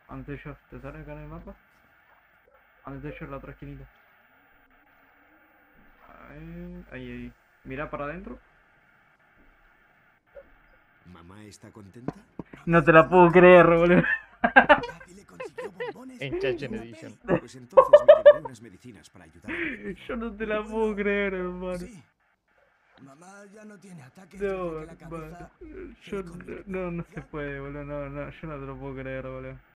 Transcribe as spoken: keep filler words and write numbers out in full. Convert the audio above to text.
Antes yo, ¿te sale acá en el mapa? Antes yo, la otra esquinita. Ahí, ahí, ahí. Mira para adentro. ¿Mamá está contenta? No te la puedo creer, boludo. Papi le consiguió bombones En y Chachen una Edition. peli. Pues entonces me llevaré unas medicinas para ayudar a mi Yo no te la Bueno, puedo creer, hermano. Sí. Mamá ya no tiene ataques No, desde que la hermano. cabeza Yo se convirtió no, no en se puede, boludo. No, no, yo no te lo puedo creer, boludo.